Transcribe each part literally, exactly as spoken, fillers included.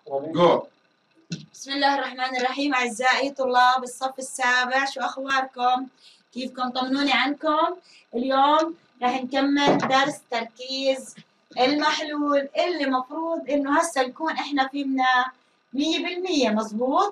جو. بسم الله الرحمن الرحيم. أعزائي طلاب الصف السابع، شو أخباركم؟ كيفكم؟ طمنوني عنكم. اليوم راح نكمل درس تركيز المحلول اللي مفروض إنه هسه نكون إحنا فهمنا مية بالمية مظبوط.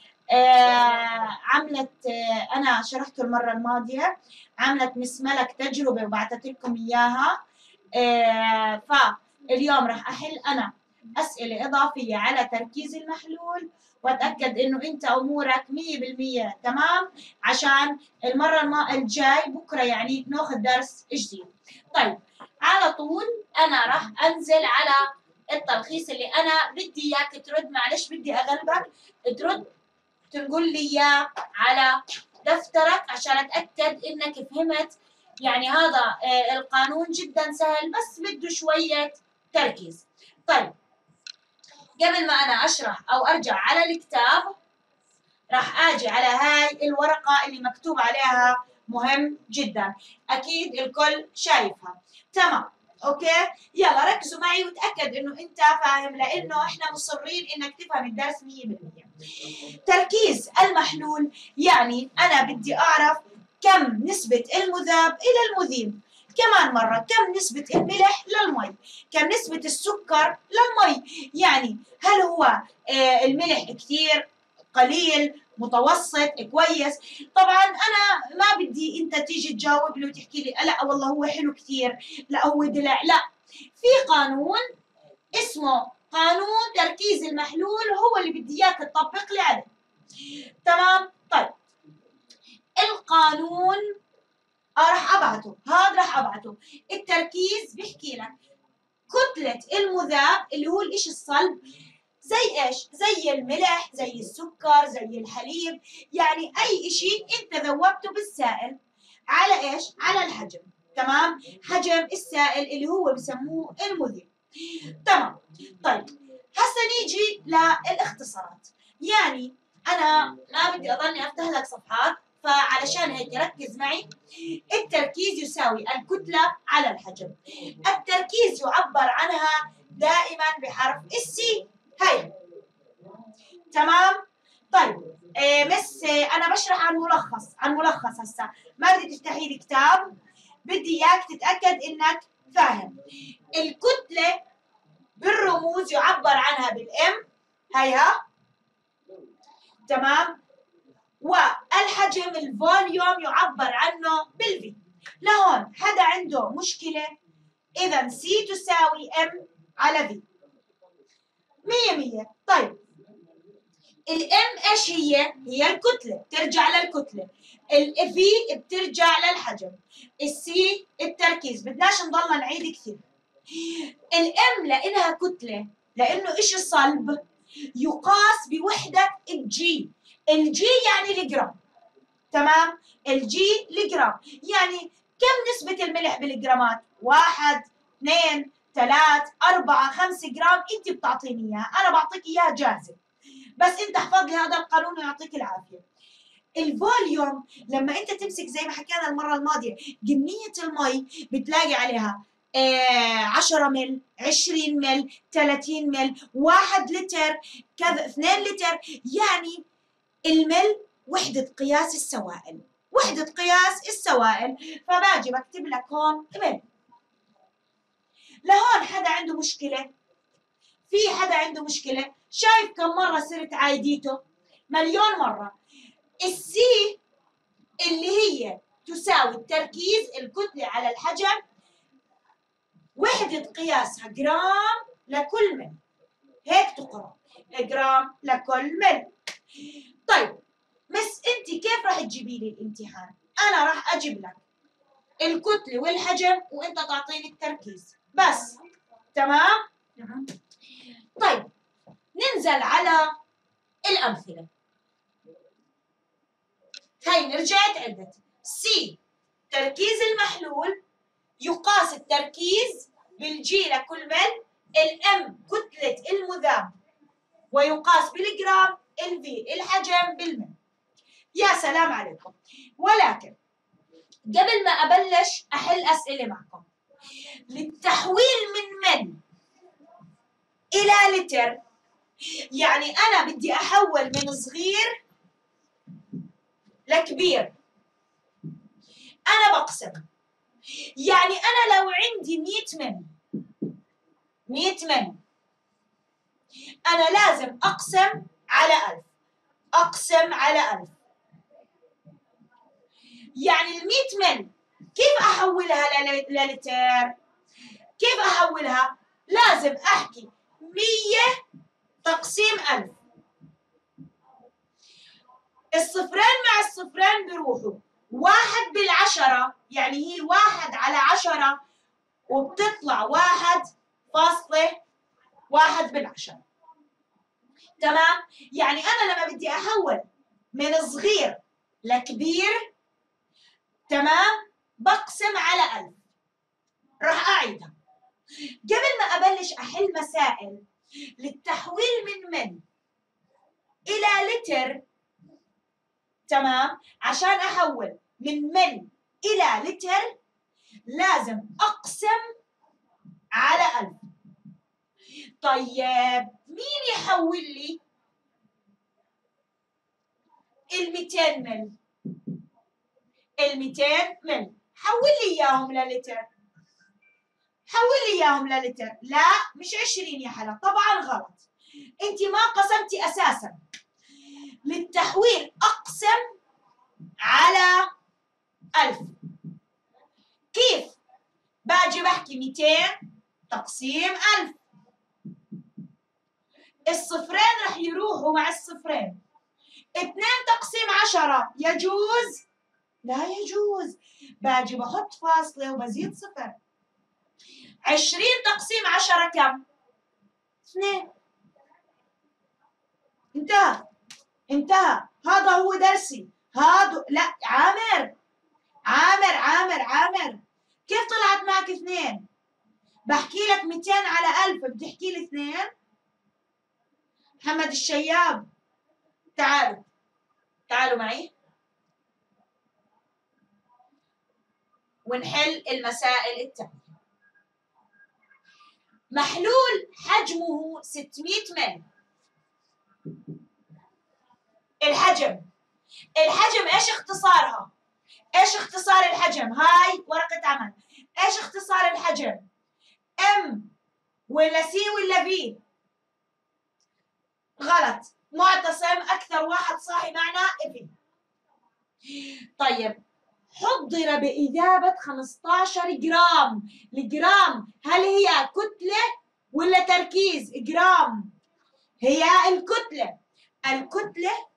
آه عملت آه أنا شرحته المرة الماضية، عملت مس ملك تجربة وبعثت لكم إياها. آه فاليوم راح أحل أنا أسئلة إضافية على تركيز المحلول، وأتأكد إنه أنت أمورك مية بالمية تمام، عشان المرة الجاي بكرة يعني ناخذ درس جديد. طيب على طول أنا راح أنزل على التلخيص اللي أنا بدي إياك ترد. معلش بدي أغلبك ترد تقول لي إياه على دفترك عشان أتأكد إنك فهمت. يعني هذا آه القانون جدا سهل، بس بده شوية تركيز. طيب قبل ما أنا أشرح أو أرجع على الكتاب، راح أجي على هاي الورقة اللي مكتوب عليها مهم جدا، أكيد الكل شايفها تمام. أوكي يلا ركزوا معي وتأكد إنه أنت فاهم، لأنه إحنا مصرين إنك تفهم الدرس مية بالمية. تركيز المحلول يعني أنا بدي أعرف كم نسبة المذاب إلى المذيب، كمان مرة كم نسبة الملح للمي، كم نسبة السكر للمي. يعني هل هو آه الملح كثير، قليل، متوسط، كويس؟ طبعا انا ما بدي انت تيجي تجاوب لي وتحكي لي لا والله هو حلو كثير، لا هو دلع، لا. في قانون اسمه قانون تركيز المحلول، هو اللي بدي اياك تطبق لي عليه تمام. طيب القانون آه راح ابعته، هذا راح ابعته. التركيز بيحكي لك كتلة المذاب اللي هو الاشي الصلب، زي ايش؟ زي الملح، زي السكر، زي الحليب، يعني اي اشي انت ذوبته بالسائل على ايش؟ على الحجم، تمام؟ حجم السائل اللي هو بسموه المذيب، تمام. طيب هسه نيجي للاختصارات. يعني انا ما بدي اضلني افتح لك صفحات، فعلشان هيك ركز معي. التركيز يساوي الكتلة على الحجم. التركيز يعبر عنها دائما بحرف السي، هاي تمام. طيب إيه مس انا بشرح عن ملخص، عن ملخص هسه، ما بدي تفتحي لي كتاب، بدي اياك تتاكد انك فاهم. الكتله بالرموز يعبر عنها بالام، هيها تمام. والحجم الفوليوم يعبر عنه بالفي. لهون حدا عنده مشكله؟ اذا سي تساوي ام على في، مية مية. طيب الام ايش هي؟ هي الكتله، بترجع للكتله. الفي بترجع للحجم. السي التركيز، بدناش نضلنا نعيد كثير. الام لانها كتله، لانه ايش صلب، يقاس بوحده الجي. الجي يعني الجرام، تمام؟ الجي الجرام. يعني كم نسبة الملح بالجرامات؟ واحد، اثنين، ثلاث، أربعة، خمسة جرام، أنت بتعطيني إياها، أنا بعطيك إياها جاهزة، بس أنت احفظ لي هذا القانون ويعطيك العافية. الفوليوم لما أنت تمسك زي ما حكينا المرة الماضية، كمية المي بتلاقي عليها آه عشرة مل، عشرين مل، ثلاثين مل، واحد لتر، كذا، اثنين لتر. يعني المل وحدة قياس السوائل، وحدة قياس السوائل. فباجي بكتب لك هون مل. لهون حدا عنده مشكلة؟ في حدا عنده مشكلة؟ شايف كم مرة صرت عايديته؟ مليون مرة. السي اللي هي تساوي التركيز، الكتلة على الحجم، وحدة قياسها جرام لكل مل، هيك تقرأ، جرام لكل مل. طيب بس انت كيف راح تجيبي لي الامتحان؟ انا راح اجيب لك الكتله والحجم وانت تعطيني التركيز بس، تمام؟ نعم. طيب ننزل على الامثله. هاي رجعت عدت. سي تركيز المحلول، يقاس التركيز بالجي لكل مل. الام كتله المذاب ويقاس بالجرام. الفي الحجم بالمل. يا سلام عليكم. ولكن قبل ما أبلش أحل أسئلة معكم، للتحويل من مل إلى لتر يعني أنا بدي أحول من صغير لكبير، أنا بقسم. يعني أنا لو عندي مية من مية من أنا لازم أقسم على ألف، أقسم على ألف. يعني المية من كيف أحولها للتر؟ كيف أحولها؟ لازم أحكي مية تقسيم ألف. الصفرين مع الصفرين بيروحوا، واحد بالعشرة يعني هي واحد على عشرة، وبتطلع واحد فاصلة واحد بالعشرة. تمام؟ يعني أنا لما بدي أحول من صغير لكبير، تمام، بقسم على ألف. راح أعيدها. قبل ما أبلش أحل مسائل للتحويل من من إلى لتر، تمام، عشان أحول من من إلى لتر لازم أقسم على ألف. طيب مين يحول لي الميتين مل؟ الميتين مل حول لي إياهم للتر، حول لي إياهم للتر. لا مش عشرين يا حلا، طبعا غلط، أنت ما قسمتي أساسا. للتحويل أقسم على ألف. كيف؟ باجي بحكي ميتين تقسيم ألف، الصفرين رح يروحوا مع الصفرين. اثنين تقسيم عشرة يجوز؟ لا يجوز، باجي بحط فاصلة وبزيد صفر. عشرين تقسيم عشرة كم؟ اثنين. انتهى انتهى. هذا هو درسي. هذا لا عامر عامر عامر عامر كيف طلعت معك اثنين؟ بحكي لك ميتين على ألف بتحكي لي اثنين؟ محمد الشياب تعالوا تعالوا معي ونحل المسائل التالية. محلول حجمه ستمية مل. الحجم الحجم ايش اختصارها؟ ايش اختصار الحجم؟ هاي ورقة عمل. ايش اختصار الحجم؟ ام ولا سي ولا في؟ غلط، معتصم اكثر واحد صاحي معنا افي. طيب حضر بإذابة خمسة عشر جرام. الجرام هل هي كتلة ولا تركيز؟ جرام هي الكتلة. الكتلة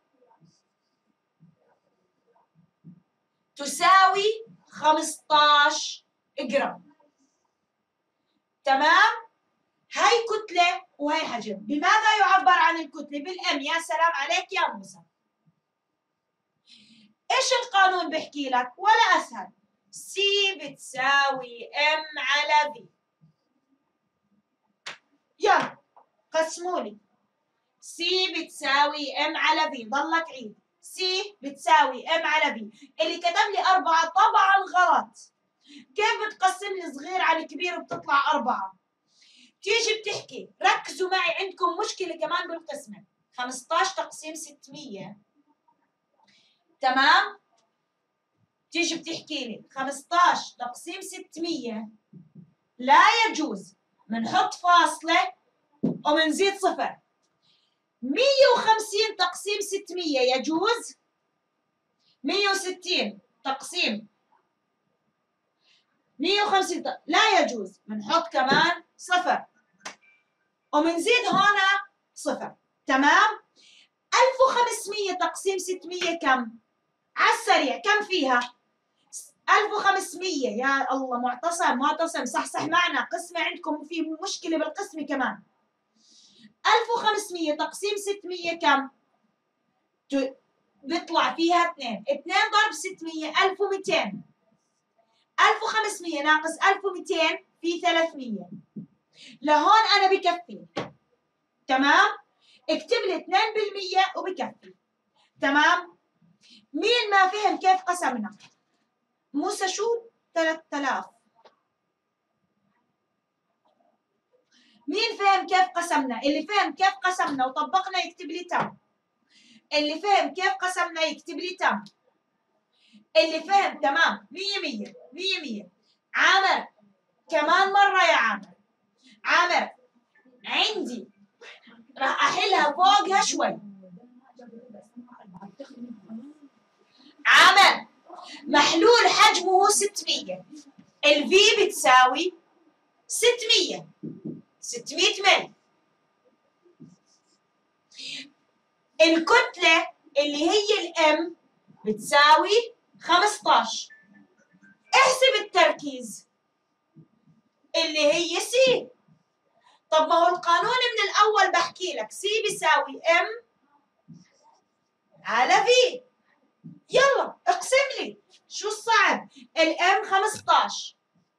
تساوي خمسة عشر جرام. تمام؟ هاي كتلة وهي حجم. بماذا يعبر عن الكتلة؟ بالام. يا سلام عليك يا موسى. ايش القانون بحكي لك؟ ولا اسهل، سي بتساوي ام على في. يلا قسموا لي. سي بتساوي ام على في، ضلك عيد. سي بتساوي ام على في. اللي كتب لي أربعة طبعا غلط. كيف بتقسم لي صغير على كبير وبتطلع أربعة؟ تيجي بتحكي، ركزوا معي، عندكم مشكلة كمان بالقسمة. خمسة عشر تقسيم ستمية، تمام؟ تيجي بتحكي لي خمسة عشر تقسيم ستمية لا يجوز، بنحط فاصلة وبنزيد صفر. مية وخمسين تقسيم ستمية يجوز؟ مية وستين تقسيم مية وخمسين لا يجوز، بنحط كمان صفر وبنزيد هنا صفر. تمام؟ ألف وخمسمية تقسيم ستمية كم؟ على السريع كم فيها؟ ألف وخمسمية. يا الله معتصم معتصم صحصح معنا، قسمة عندكم في مشكلة بالقسمة كمان. ألف وخمسمية تقسيم ستمية كم؟ بيطلع فيها اثنين. اثنين ضرب ستمية ألف ومئتين. ألف وخمسمية ناقص ألف ومئتين في ثلاثمية. لهون أنا بكفي. تمام؟ اكتب لي اثنين بالمية وبكفي. تمام؟ مين ما فهم كيف قسمنا؟ موسى شو ثلاثة آلاف؟ مين فهم كيف قسمنا؟ اللي فهم كيف قسمنا وطبقنا يكتب لي تم. اللي فهم كيف قسمنا يكتب لي تم. اللي فهم تمام مية مية مية مية. عامر كمان مرة يا عامر. عامر عندي راح أحلها فوقها شوي. عامر محلول حجمه ستمية، الفي بتساوي ستمية، ستمية مل. الكتلة اللي هي الام بتساوي خمسطعش. احسب التركيز اللي هي سي. طب ما هو القانون من الأول بحكي لك سي بيساوي ام على في. يلا اقسم لي، شو الصعب؟ الام خمسطعش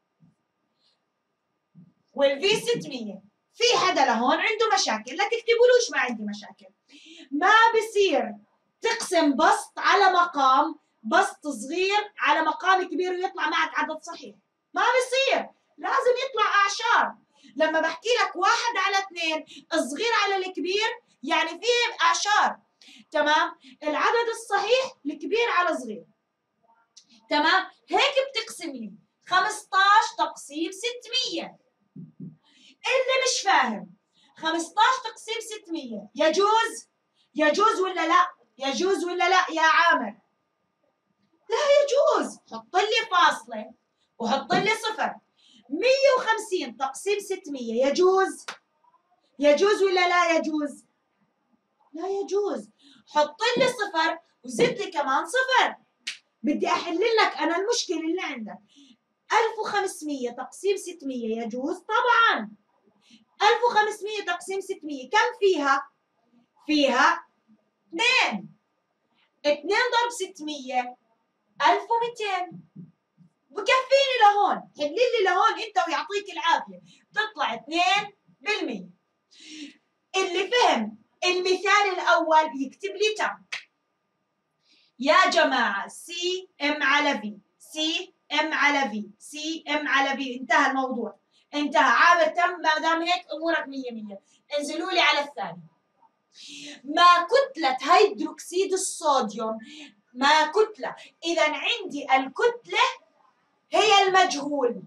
والفي ستمية. في حدا لهون عنده مشاكل؟ لا تكتبولوش ما عندي مشاكل. ما بصير تقسم بسط على مقام، بسط صغير على مقام كبير ويطلع معك عدد صحيح. ما بصير، لازم يطلع اعشار. لما بحكي لك واحد على اثنين، الصغير على الكبير، يعني فيه اعشار. تمام؟ العدد الصحيح الكبير على صغير. تمام؟ هيك بتقسم لي خمسطعش تقسيم ستمية. اللي مش فاهم، خمسطعش تقسيم ستمية يجوز؟ يجوز ولا لا؟ يجوز ولا لا يا عامر؟ لا يجوز. حط لي فاصلة وحط لي صفر. مية وخمسين تقسيم ستمية يجوز؟ يجوز ولا لا يجوز؟ لا يجوز. حط لي صفر وزد لي كمان صفر. بدي احل لك انا المشكلة اللي عندك. ألف وخمسمية تقسيم ستمية يجوز؟ طبعا. ألف وخمسمية تقسيم ستمية كم فيها؟ فيها اثنين. اثنين ضرب ستمية ألف ومئتين. بكفيني لهون. حل لي لهون انت ويعطيك العافيه. تطلع اثنين بالمية. اللي فهم المثال الاول يكتب لي تم. يا جماعه سي ام على في، سي ام على في، سي ام على في. انتهى الموضوع، انتهى. عامر تم. ما دام هيك امورك مية مية. انزلوا لي على الثاني. ما كتلة هيدروكسيد الصوديوم؟ ما كتلة. إذا عندي الكتلة هي المجهول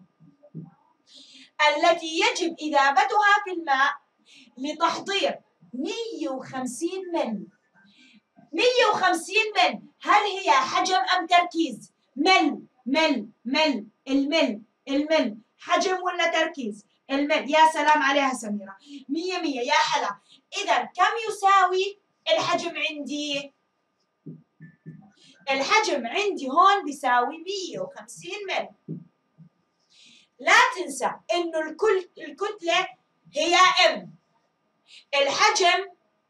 التي يجب إذابتها في الماء لتحضير مية وخمسين مل. مية وخمسين مل، هل هي حجم أم تركيز؟ مل مل مل. المل المل حجم ولا تركيز؟ المل. يا سلام عليها سميرة. مية مية يا حلا. إذا كم يساوي الحجم عندي؟ الحجم عندي هون بيساوي مية وخمسين مل. لا تنسى إنه الكل الكتلة هي ام، الحجم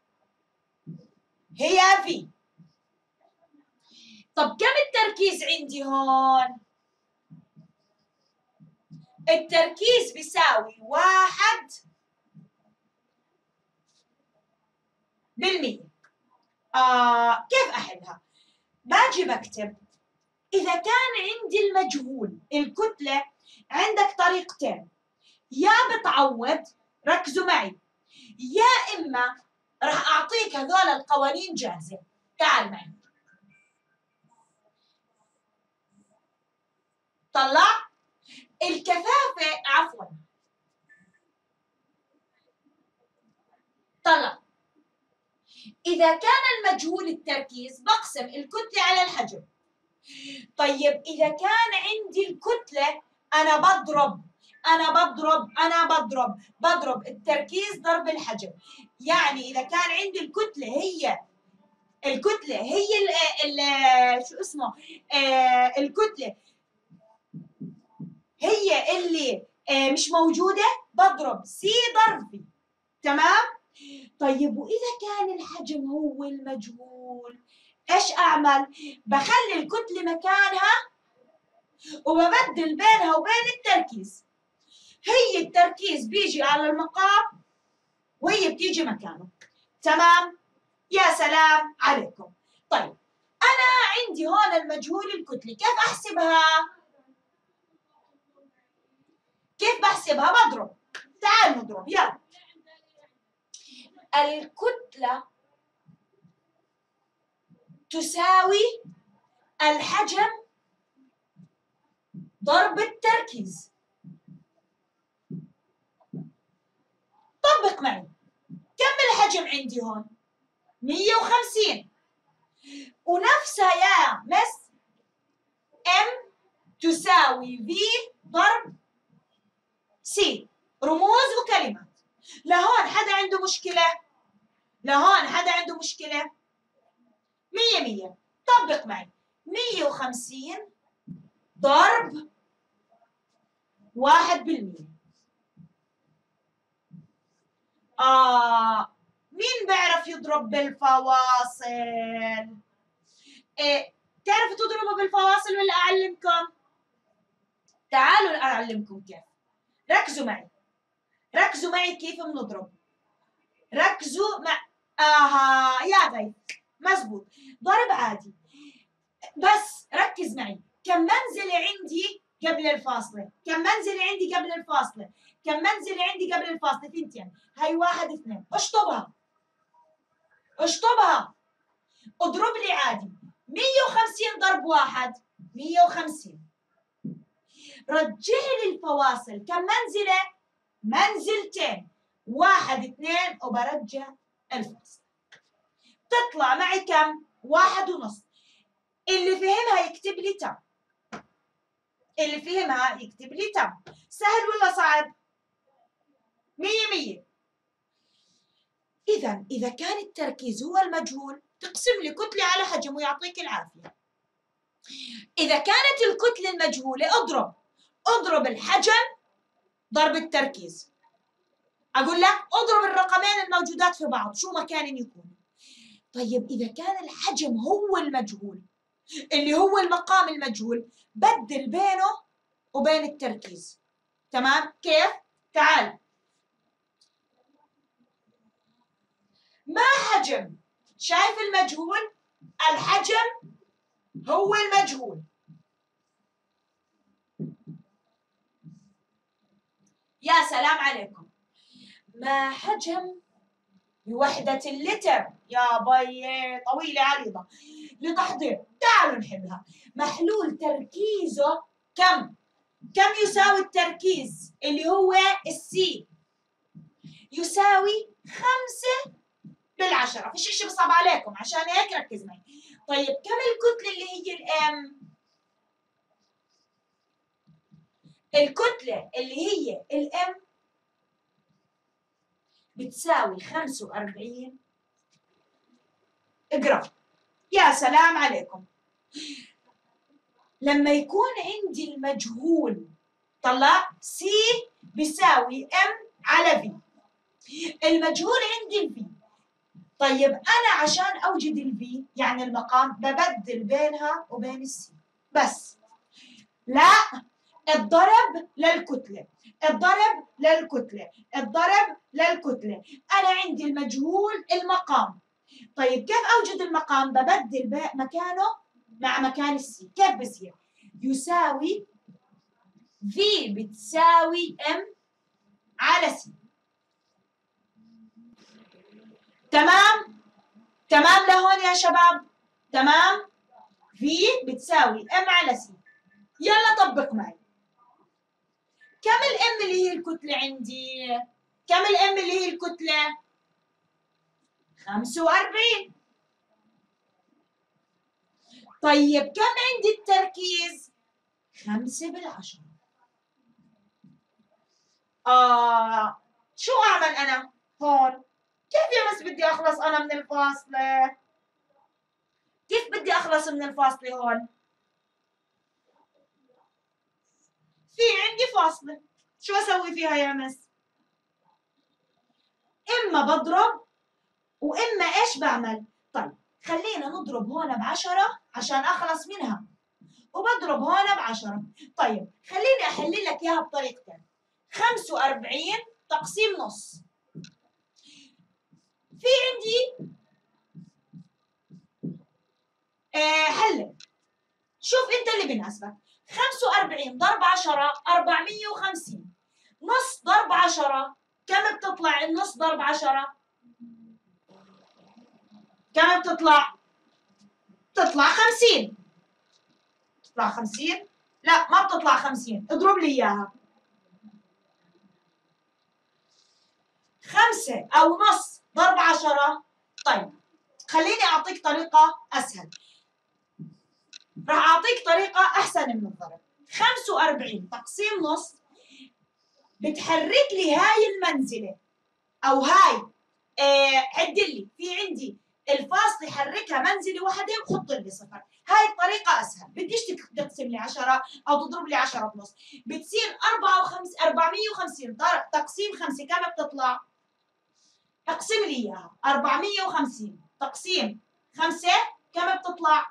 هي في. طب كم التركيز عندي هون؟ التركيز بيساوي واحد بالمية. آه كيف أحلها؟ باجي بكتب إذا كان عندي المجهول الكتلة، عندك طريقتين. يا بتعوض، ركزوا معي، يا إما راح أعطيك هذول القوانين جاهزة. تعال معي. طلع الكثافة، عفوا طلع. إذا كان المجهول التركيز بقسم الكتلة على الحجم. طيب إذا كان عندي الكتلة أنا بضرب أنا بضرب أنا بضرب بضرب التركيز ضرب الحجم. يعني إذا كان عندي الكتلة هي الكتلة هي ال ال شو اسمه آه الكتلة هي اللي آه مش موجودة، بضرب سي ضرب في. تمام؟ طيب وإذا كان الحجم هو المجهول، إيش أعمل؟ بخلي الكتلة مكانها وببدل بينها وبين التركيز. هي التركيز بيجي على المقام وهي بتيجي مكانه. تمام؟ يا سلام عليكم. طيب أنا عندي هون المجهول الكتلة، كيف أحسبها؟ كيف بحسبها؟ بضرب. تعال نضرب، يلا. الكتلة تساوي الحجم ضرب التركيز. طبق معي، كم الحجم عندي هون؟ مية وخمسين، ونفسها يا مس M تساوي V ضرب C، رموز وكلمات. لهون حدا عنده مشكلة؟ لهون حدا عنده مشكلة؟ مية مية. طبق معي، مية وخمسين ضرب واحد بالمية. آه مين بيعرف يضرب بالفواصل؟ إيه تعرفوا تضربوا بالفواصل ولا أعلمكم؟ تعالوا أعلمكم كيف. ركزوا معي، ركزوا معي كيف بنضرب. ركزوا مع آها يا غيث مزبوط. ضرب عادي، بس ركز معي. كم منزلة عندي قبل الفاصلة؟ كم منزلة عندي قبل الفاصلة؟ كم منزلة عندي قبل الفاصلة؟ ثنتين. هاي واحد اثنين، اشطبها اشطبها. اضرب لي عادي. مية وخمسين ضرب واحد مية وخمسين. رجع لي الفواصل، كم منزلة؟ منزلتين، واحد اثنين، وبرجع الفاصل. تطلع معي كم؟ واحد ونص. اللي فهمها يكتب لي تم. اللي فهمها يكتب لي تم. سهل ولا صعب؟ مية مية. إذا إذا كان التركيز هو المجهول تقسم لي كتلة على حجم ويعطيك العافية. إذا كانت الكتلة المجهولة اضرب اضرب الحجم ضرب التركيز. أقول لك اضرب الرقمين الموجودات في بعض شو ما كان يكون. طيب إذا كان الحجم هو المجهول اللي هو المقام المجهول، بدل بينه وبين التركيز. تمام؟ كيف؟ تعال. ما حجم؟ شايف المجهول؟ الحجم هو المجهول. يا سلام عليكم. ما حجم بوحدة اللتر؟ يا بي طويلة عريضة لتحضير. تعالوا نحلها. محلول تركيزه كم؟ كم يساوي التركيز اللي هو السي؟ يساوي خمسة بالعشرة. فيش اشي بصعب عليكم، عشان هيك ركز معي. طيب كم الكتلة اللي هي الام؟ الكتلة اللي هي الام بتساوي خمسة وأربعين جرام. يا سلام عليكم. لما يكون عندي المجهول طلع سي بيساوي ام على في. المجهول عندي الفي. طيب انا عشان اوجد الفي يعني المقام ببدل بينها وبين السي بس. لا، الضرب للكتله، الضرب للكتله، الضرب للكتله. انا عندي المجهول المقام. طيب كيف اوجد المقام؟ ببدل مكانه مع مكان السي. كيف بصير؟ يساوي في بتساوي ام على سي. تمام؟ تمام لهون يا شباب؟ تمام؟ في بتساوي ام على سي. يلا طبق معي. كم الام اللي هي الكتلة عندي؟ كم الام اللي هي الكتلة؟ خمسة وأربعين. طيب كم عندي التركيز؟ خمسة بالعشرة. آه شو أعمل أنا هون؟ كيف يا مس بدي أخلص أنا من الفاصلة؟ كيف بدي أخلص من الفاصلة هون؟ في عندي فاصلة، شو أسوي فيها يا مس؟ إما بضرب وإما إيش بعمل؟ طيب خلينا نضرب هون بعشرة عشان أخلص منها، وبضرب هون بعشرة. طيب خليني أحل لك إياها بطريقتين. خمسة وأربعين تقسيم نص. في عندي آه حل. شوف أنت اللي بيناسبك. خمسة وأربعين ضرب عشرة أربعمية وخمسين. نص ضرب عشرة كم بتطلع النص ضرب عشرة؟ كم بتطلع؟ بتطلع خمسين. بتطلع خمسين؟ لا ما بتطلع خمسين، اضرب لي اياها. خمسة أو نص ضرب عشرة. طيب خليني أعطيك طريقة أسهل، راح أعطيك طريقة أحسن من الضرب. خمسة وأربعين تقسيم نص بتحرك لي هاي المنزلة أو هاي آه عد لي في عندي الفاصل يحركها منزلة واحدة وحط لي صفر. هاي الطريقة أسهل، بديش تقسم لي عشرة أو تضرب لي عشرة بنص، بتصير أربعة وخمس أربعمية وخمسين تقسيم خمسة كم بتطلع؟ اقسم لي إياها. أربعمية وخمسين تقسيم خمسة كم بتطلع؟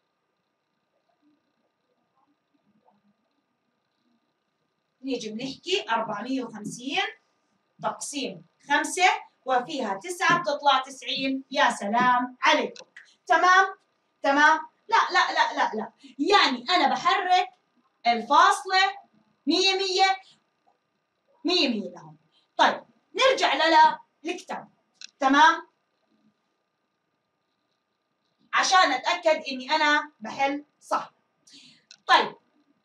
نيجي بنحكي أربعمية وخمسين تقسيم خمسة وفيها تسعة بتطلع تسعين. يا سلام عليكم. تمام تمام. لا لا لا لا لا، يعني أنا بحرك الفاصلة مية مية مية مية لهم. طيب نرجع للكتاب. تمام، عشان أتأكد إني أنا بحل صح. طيب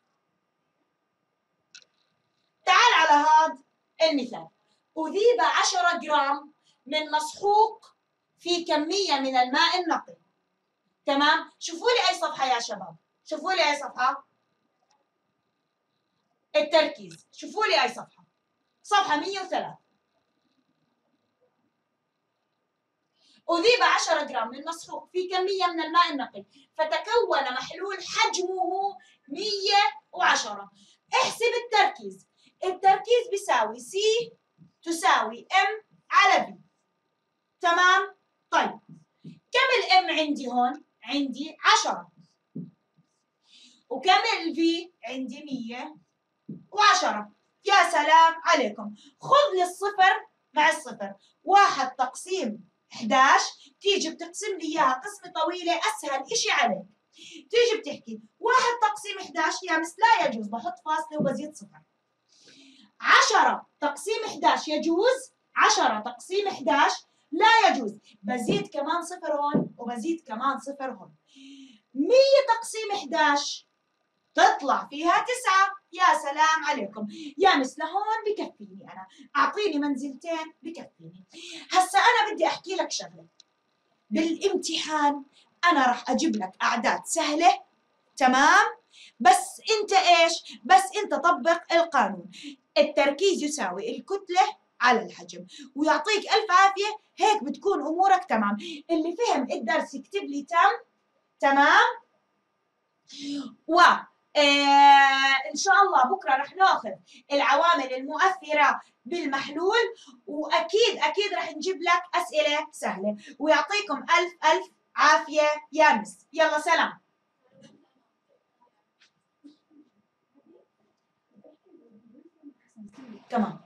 تعال على هذا المثال. أذيب عشرة جرام من مسحوق في كمية من الماء النقي. تمام، شوفوا لي أي صفحة يا شباب، شوفوا لي أي صفحة. التركيز، شوفوا لي أي صفحة. صفحة مية وثلاثة. أذيب عشرة جرام من مسحوق في كمية من الماء النقي فتكون محلول حجمه مية وعشرة. احسب التركيز. التركيز بيساوي سي تساوي ام على بي. تمام. طيب كم الام عندي هون؟ عندي عشرة. وكم الفي؟ عندي مية وعشرة. يا سلام عليكم. خذ لي الصفر مع الصفر. واحد تقسيم إحدى عشر تيجي بتقسم لي اياها قسمة طويلة اسهل اشي عليك. تيجي بتحكي واحد تقسيم إحدى عشر يا مس لا يجوز، بحط فاصلة وبزيد صفر. عشرة تقسيم إحدى عشر يجوز، عشرة تقسيم إحدى عشر لا يجوز، بزيد كمان صفر هون وبزيد كمان صفر هون. مية تقسيم إحدى عشر تطلع فيها تسعة. يا سلام عليكم. يا مس لهون بكفيني أنا، أعطيني منزلتين بكفيني. هسا أنا بدي أحكي لك شغلة. بالامتحان أنا راح أجيب لك أعداد سهلة، تمام؟ بس أنت إيش؟ بس أنت طبق القانون. التركيز يساوي الكتلة على الحجم، ويعطيك ألف عافية. هيك بتكون أمورك تمام. اللي فهم الدرس يكتب لي تم. تمام؟ و آه إن شاء الله بكرة رح ناخذ العوامل المؤثرة بالمحلول، وأكيد أكيد رح نجيب لك أسئلة سهلة. ويعطيكم ألف ألف عافية يا مس. يلا سلام. كمان